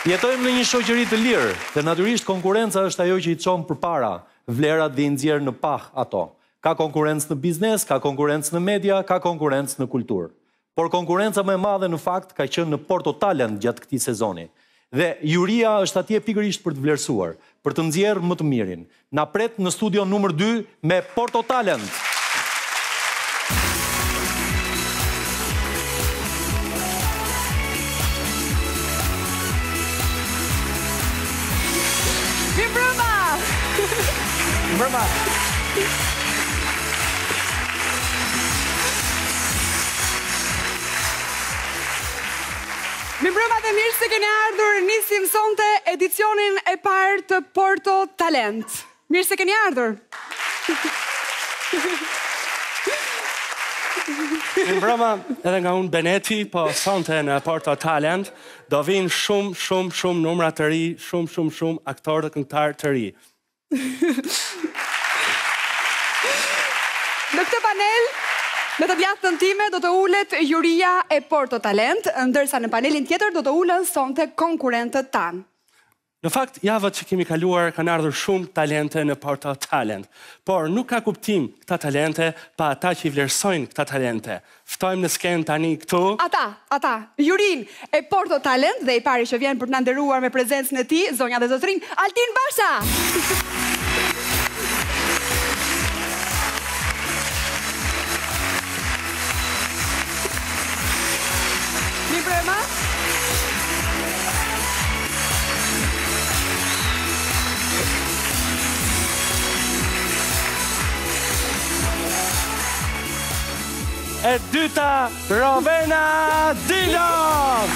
Jetojmë në një shoqëri të lirë, dhe natyrisht konkurenca është ajo që i çon përpara vlerat dhe i nxjerr në pah ato. Ka konkurrencë në biznes, ka konkurrencë në media, ka konkurrencë në kulturë. Por konkurenca më e madhe në fakt ka qenë në Porto Talent gjatë këtij sezoni. Dhe juria është atje pikërisht për të vlerësuar, për të nxjerrë më të mirin. Na pret në studion numër 2 me Porto Talent. Mbrëma! Mbrëma dhe mirë se keni ardhur, nisim sonte edicionin e parë të Porto Talent. Mirë se keni ardhur. Mbrëma edhe nga unë Beneti, po sonte në Porto Talent do vinë shumë numra të ri, shumë aktorë dhe këngëtarë të ri. Në këtë panel, në të djathtën time, do të ulet juria e Porto Talent, ndërsa në panelin tjetër do të ulen sonte konkurrentët tanë. Në fakt, javët që kemi kaluar kanë ardhur shumë talente në Porto Talent, por nuk ka kuptim këta talente pa ata që i vlerësojnë këta talente. Ftojmë në skenë tani këtu. Ata, jurin e Porto Talent dhe i pari që vjen për të na nderuar me prezencën e tij, zonja dhe zotrin, Altin Basha. Mbrëma. E dyta, Rovena Dilo!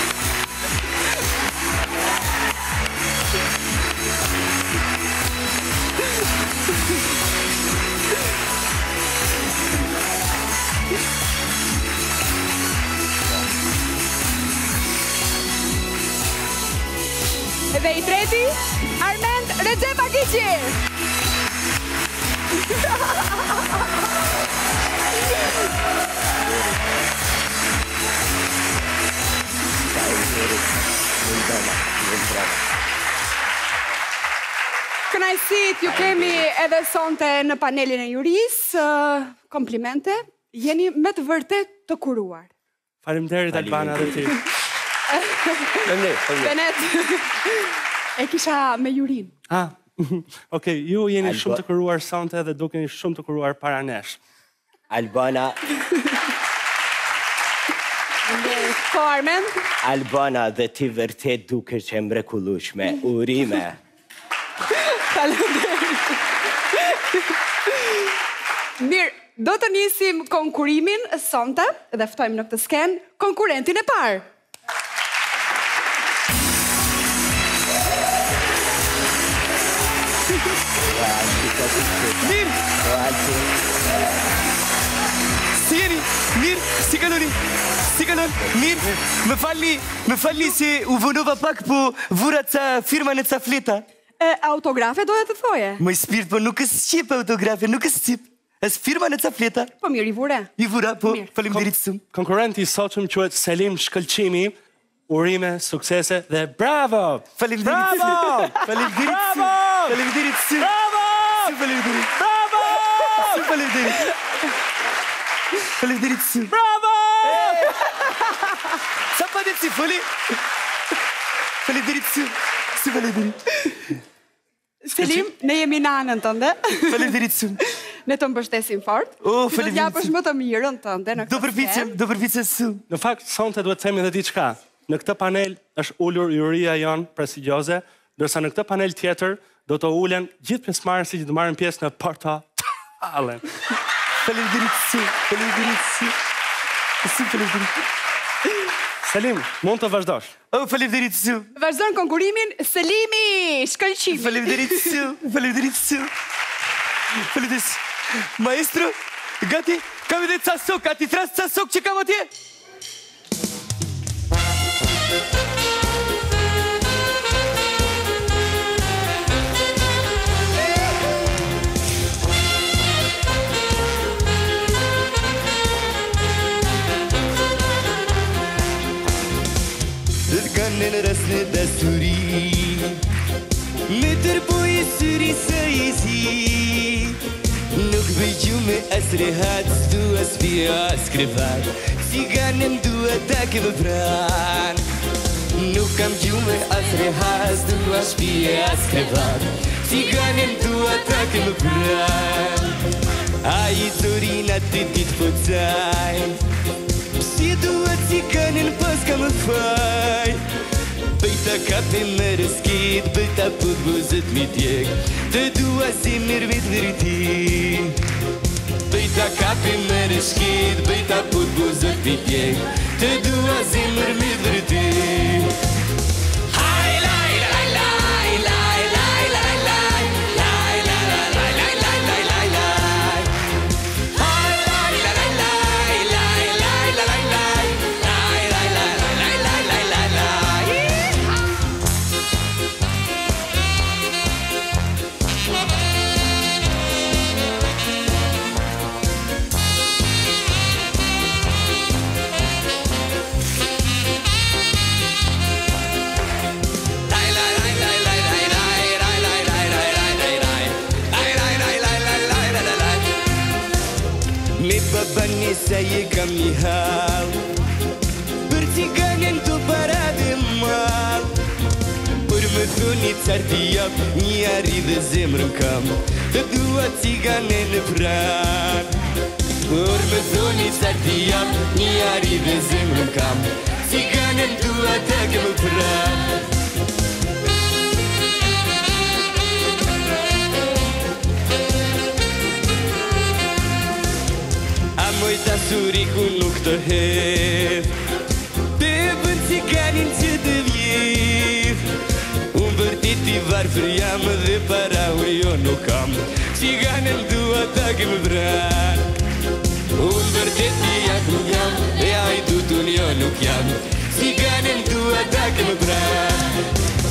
Dhe i treti, Armend Rexhepakiqi. Kënaqësit ju kemi edhe sonte në panelin e jurisë. Komplimente, jeni me të vërtet të kuruar. Faleminderit Albana dhe ti. Benet, e kisha me jurin. Okej, ju jeni shumë të kuruar sonte dhe dukeni shumë të kuruar para nesh. Albana... Po, Armend? Albana dhe ti vërtet duke që mrekullueshme, urime. Mirë, do të nisim konkurimin sonte dhe ftojmë në këtë skenë konkurentin e parë. Mirë! Si jeni? Mirë, si kaloni? Si kalon? Mirë, më falni se u vonova pak, po vura ca firma në ca fleta. Autografe doja të thoje? Më spirt, po nuk është qip autografe, nuk është qip. Është firma në ca fleta. Po mirë, i vure. I vura, po, faleminderit shumë. Konkurrenti i sotshëm quhet Selim Shkëlqimi. Urime, suksese dhe bravo! Faleminderit. Bravo! Faleminderit. Bravo! Faleminderit. Bravo! Faleminderit. Bravo! Faleminderit. Faleminderit. Bravo! Sa pa ditë si foli? Faleminderit. Si faleminderit. Selim, ne jemi në anën tënde. Faleminderit shumë. Ne të mbështesim fort. Faleminderit. Do t'japësh më të mirën tënde në këtë skenë. Do përpiqem shumë. Në fakt, sonte duhet të themi edhe diçka. Në këtë panel është ulur juria jonë prestigjioze, ndërsa në këtë panel tjetër do të ulen gjithë pjesëmarrësit që do marrin pjesë në Porto Talent. Faleminderit shumë. Faleminderit shumë. Faleminderit. Selim, mund të vazhdosh. Faleminderit shumë. Vazhdon konkurimin Selimi Shkëlqimi. Faleminderit shumë. Faleminderit shumë. Faleminderit. Maestro, gati? Kam edhe ca sok, a ti thras ca sok që kam atje? as në dasuri, me tërboj e syri së i zi. Nuk bëgju me as rehat, s'du as pia as krevat, ciganem dua ta ke më pran. Nuk kam gjume as rehat, s'du as pia as krevat, ciganem dua ta ke më pran. A i dorina të ditë po taj, si dua ciganin pas ka më faj. Bëjta kape më rëskit, bëjta put buzët mi tjek, të dua zemër me të vërti. Bëjta kape më rëskit, bëjta put buzët mi tjek, të dua zemër me të vërti. Sa je kam një hal, për ciganen të para dhe mal. Për më thoni car t'i jap, një ari dhe zemrën kam, të dua ciganen në pran. Për më thoni car t'i jap, një ari dhe zemrën kam, ciganen dua ta ke më pran. Moj dasuri ku nuk të hedh, të bën ciganin që të vjedh. Unë vërtit i varfër jam dhe para unë jo nuk kam, ciganen dua ta ke më vran. Unë vërtit i jakun jam, e hajdutun jo nuk jam, ciganen dua ta ke më vran.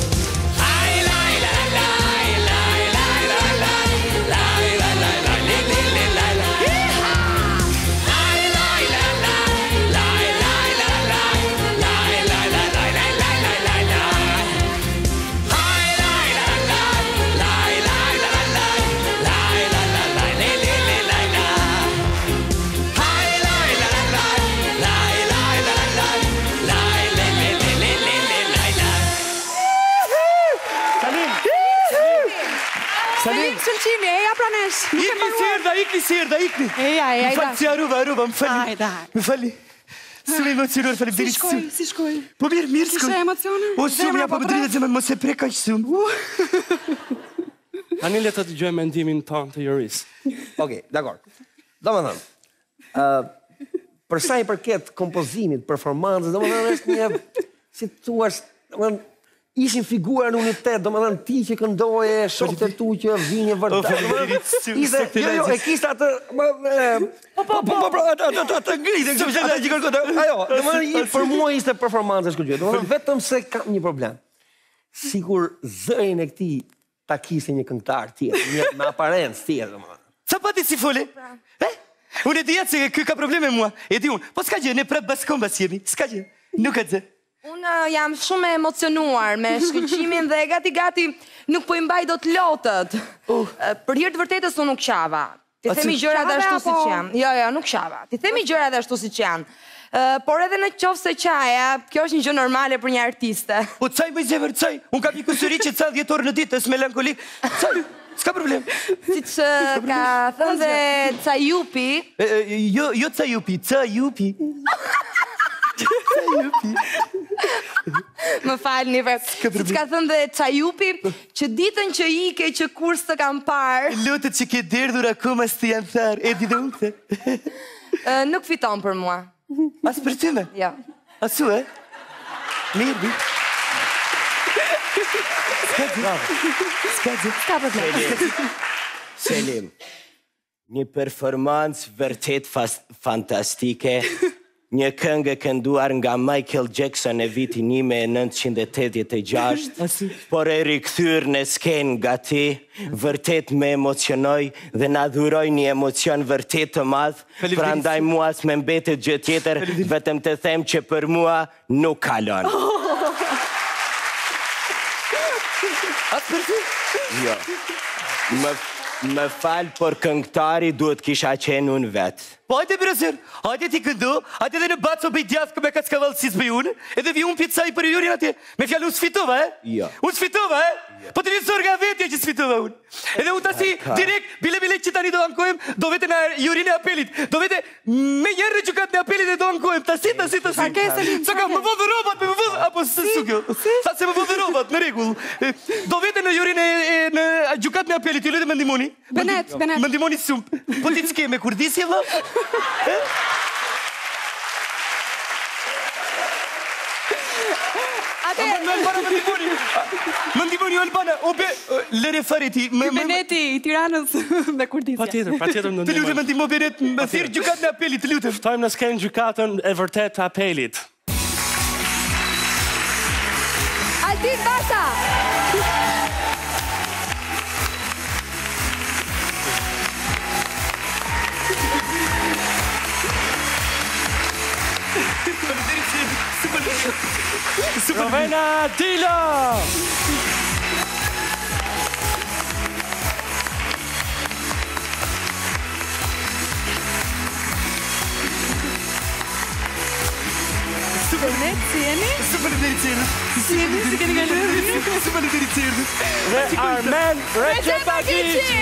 Salim, shëlqimi, eja pranesh. Ikni sirda. Eja. Më falë si aruva, më falli. Më falli. Shumë emocionuar, falem deri shumë. Si shkoj? Po mirë shkoj. Kishe emocione? O shumë, ja po më drejtë zemën, mos e prek kaq shumë. Tani le të dëgjojmë mendimin tonë të Joris. Okej, dakor. Domethënë, për sa i përket kompozimit, performancës, domethënë është një, si thua, domethënë ishin figura në unitet, domethënë ti që këndoje, shoqët e tu që vinje vërtet. Jo, e kishte atë atë ngritë, atë që kërkonte. Ajo, domethënë për mua ishte performancë shkëlqyer. Domethënë vetëm se kam një problem. Sigur zërin e këtij ta kishte një këngëtar tjetër, me aparencë tjetër, domethënë. Sa pati si fole? Unë e dija se ky ka probleme mua. E di unë. Po s'ka gjë, ne prap baskombas jemi. S'ka gjë. Nuk ka gjë. Unë jam shumë emocionuar me shkëlqimin dhe gati nuk po i mbaj dot lotët. Për hir të vërtetës unë nuk qava. Ti themi gjërat ashtu siç janë. Jo, nuk qava. Ti themi gjërat ashtu siç janë. Por edhe në qoftë se qaja, kjo është një gjë normale për një artiste. Po çaj më zemër, çaj. Unë kam një kusuri që ca 10 orë në ditë, është melankolik. Çaj. S'ka problem. Siç ka thënë dhe Cajupi. Jo Cajupi, Cajupi. Më falni, siç ka thënë dhe Cajupi, që ditën që ike që kurs të kam parë. Lutët që ke derdhur akoma s'të janë tharë, e di dhe unë të. Nuk fiton për mua. As për ty me? Jo. Asu, e? Mirë, S'ka problem. Selim, një performancë vërtet fantastike, një këngë kënduar nga Michael Jackson e vitin 1986, por e rikthyer në skenë nga ti, vërtet me emocionoj dhe na dhuroj një emocion vërtet të madh, prandaj mua s'më mbetet gjë tjetër, vetëm të them që për mua nuk kalon. Atë për ty? Jo. Më falë, por këngëtari duhet kisha qenë unë vetë. Po hajde brezër, hajde ti këndu, hajde edhe në baco bëj djathë me kackavallësis bëj unë, edhe vi unë pizzaj për jurin atje. Me fjallu unë sfitova, Jo. Unë sfitova, Po të vjen zorga vetja që sfitova unë. Edhe unë tasi direkt, bile që tani do ankojmë, do vete në jurin e apelit. Do vete me njerë në gjukat në apelit e do ankojmë. Tasi. So ka më vodhë robat, apo së kjo. Sa se më vodhë robat, në regull. Do vete në jurin e në gjukat në apelit, ju lete më ndimoni. Benet. Më ndimoni sumpë. Po ti s'ke me kurdisje, vë? Më ndimoni Albana, obe, lere fare ti. Beneti i Tiranës me kurdisja. Pa tjetër Të lutem më ndimo Benet, më thirë gjukat në apelit, të lutem. Ftojmë në skenë gjykatën e vërtet të apelit. Altin Basha! Rovena Dilo! Benet, si jeni? Si keni kaluar? Dhe Armen Recepagici!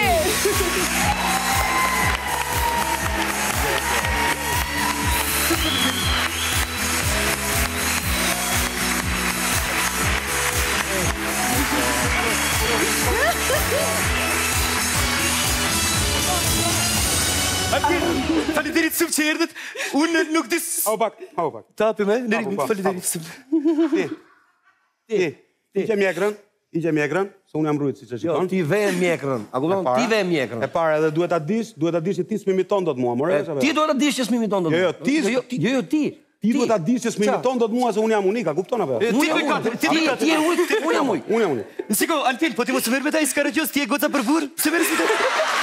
Faleminderit shumë që erdhët. Unë nuk dis... Hau pak. Tapi me, faleminderit shumë. Ti që mjekrën, se unë jam rrujtë si që Jo, shikon. ti ve mjekrën. A kupton? Ti ve mjekrën. E para edhe duhet ta dish që ti s'mimiton dot mua, more? Ti duhet ta dish që s'mimiton dot. Jo, ti. Jo, ti. Ti duhet ta dish që s'mimiton dot mua se unë jam unik, a kupton apo? Ti je ujë, unë jam ujë. Unë jam unik. Siko, Altin, po ti mos merr me ta i skarëgjos, ti e goca për burr. Pse merr si të?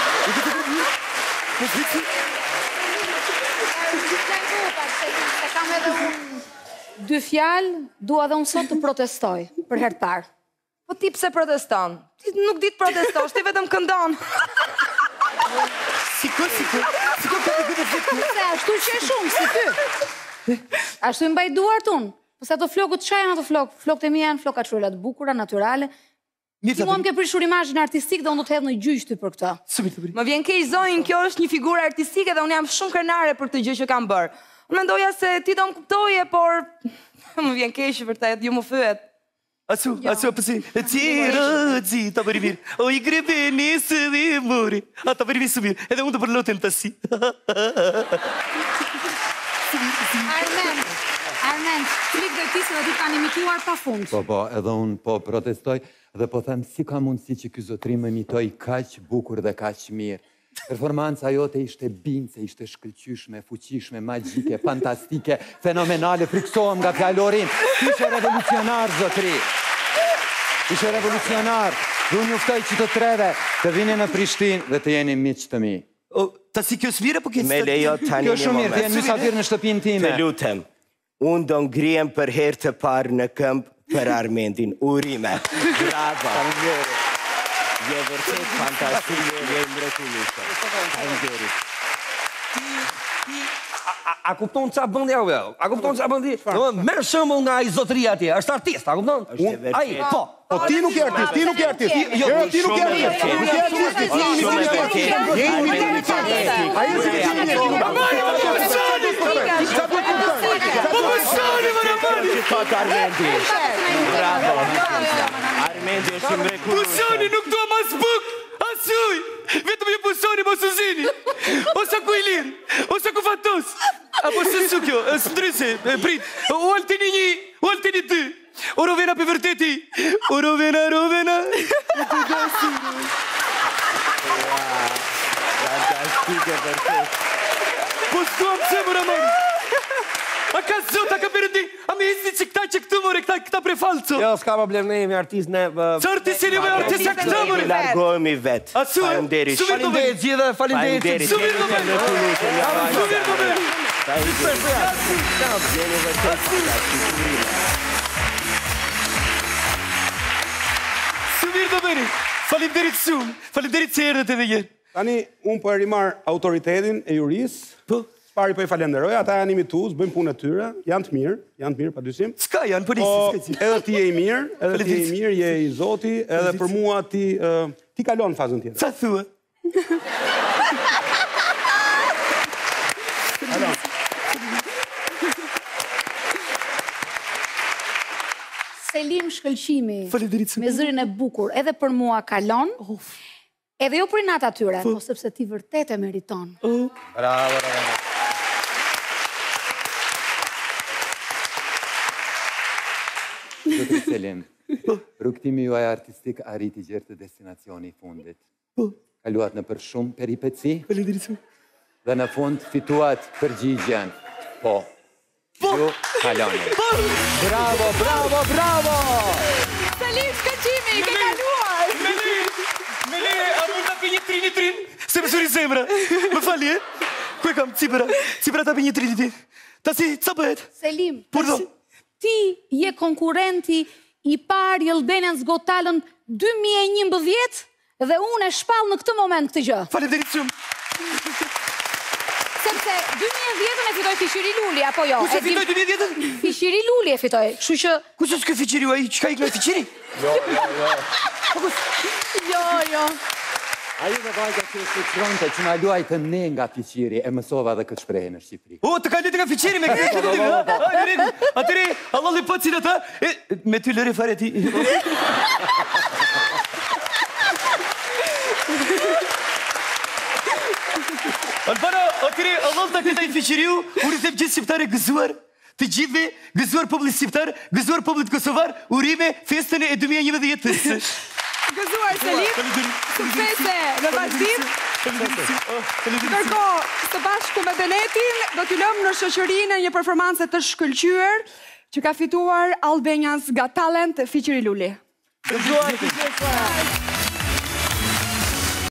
Kam edhe unë 2 fjalë, dua dhe unë sot të protestoj, për herë të parë. Po ti pse proteston? Ti nuk di të protestosh, ti vetëm këndon. Siko, ka të këtë fletë. Se ashtu që e shumë, si ty. Ashtu i mbaj duart unë. Pëse ato flokët, qa janë ato flokë? Flokët e mi janë floka qëllat bukura, naturale. Ti mua më ke prishur imazhin artistik dhe unë do të hedh në gjyq ty për këtë. Më vjen keq zonjë, kjo është një figurë artistike dhe unë jam shumë krenare për këtë gjë që kam bërë. Unë mendoja se ti do më kuptoje, por më vjen keq vërtet, ju më fyet. Asu, pësi, zi, ta bëri mirë. O i grebe nesë dhe mori. A, ta bëri mirë së mirë. Edhe unë të përlotem të si. Armen, klik dhe ti se dhe ti kanë imituar pa fund. Po, edhe unë po protestoj dhe po them si ka mundësi që ky zotri më imitoj kaq bukur dhe kaq mirë. Performanca jote ishte bindse, ishte shkëlqyshme, fuqishme, magjike, fantastike, fenomenale, friksohem nga fjalorin. Ishe revolucionar, zotri. Ishe revolucionar. Dhe unë juftoj që të treve të vini në Prishtinë dhe të jeni miq të mi. Ta si kjo s'mire, po kjo Me lejo tani Kjo një shumë mirë, të jenë moment. mysafir në shtëpinë time. Të lutem, unë do ngrihem për herë të parë në këmbë për Armendin. Urime. Bravo. Je vërtet fantastik, je mrekullueshme. Faleminderit. A kupton qa bëndi ajo? A kupton qa bëndi? Merë shembull nga ai zotria atje, është artist, a kupton? Ai, po. Po ti nuk je artist, ti nuk je artist. Jo, ti nuk je artist. Nuk je artist, ti je imitator. Ai është Bravo. Armendi është mrekullueshëm. Pusoni nuk do mas buk, asuj. Vetëm ju pusoni, mos u zini. Osa ku i lirë, osa ku fatos. Apo se su kjo, së ndryse, prit. O altini një, o altini ty. O rovena për vërteti. O rovena. Fantastike vërtet. Po s'duam se më ramon. A ka zot, a ka përëndi. A me izni që këta që këtu more, këta prefalco. Jo, s'ka problem, ne jemi artist, ne... Së artist jeni me artist a këta more. Largohemi vetë. Asu, Faleminderit. Faleminderit gjithë, faleminderit. Sumir më me. Mirë të bëni. Faleminderit shumë. Faleminderit që erdhët edhe njerë. Tani, unë po e rimar autoritetin e jurisë. Po. Pari po i falenderoj, ata janë imitus, bëjmë punë e tyre, janë të mirë, pa dyshim. Ska janë, po nisi, edhe ti je i mirë, je i Zoti, edhe për mua ti kalon fazën tjetër. Sa thua? Selim Shkëlqimi, me zërin e bukur, edhe për mua kalon, edhe jo për inat atyre, po sepse ti vërtet e meriton. Bravo. Zotri Selim, rrugtimi juaj artistik arriti gjerë të destinacioni i fundit. Kaluat në për shumë peripeci dhe në fund fituat përgjigjen. Po. Ju kaloni. Bravo! Selim Shkëlqimi, ke kaluar! Meli, a mund të api një trin? Se më suri zemra. Më fali, e? Ku e kam, cipra të api një trin. Ta si, ca bëhet? Selim, Purdo. ti je konkurenti i parë i Albanian's Got Talent 2011 dhe unë e shpall në këtë moment këtë gjë. Faleminderit shumë. Sepse 2010 e fitoj Fiqiri Luli, apo jo? Ku se fitoj 2010? Fiqiri Luli e fitoj, kështu që... Ku se s'ke Fiqiri u aji, qka ik në Fiqiri? Jo. Aji dhe vajga që është të qronte që na luajtë ne nga Fiqiri, e mësova dhe këtë shprehje në Shqipëri. O, të kalit nga Fiqiri me këtë këtë. Atëri, Allah li pëtë si në ta, me ty lëri fare ti. Albana, atëri, Allah të këta i Fiqiriu, u rritëm gjithë shqiptare gëzuar, të gjithve, gëzuar publit shqiptar, gëzuar publit kosovar, urime festën e 2011. Gëzuar, Selim, suksese në vazhdim. Ndërkohë, së bashku me Benetin, do t'ju lëmë në shoqërinë një performance të shkëlqyer që ka fituar Albanian's Got Talent Fiqiri Luli. Gëzuar!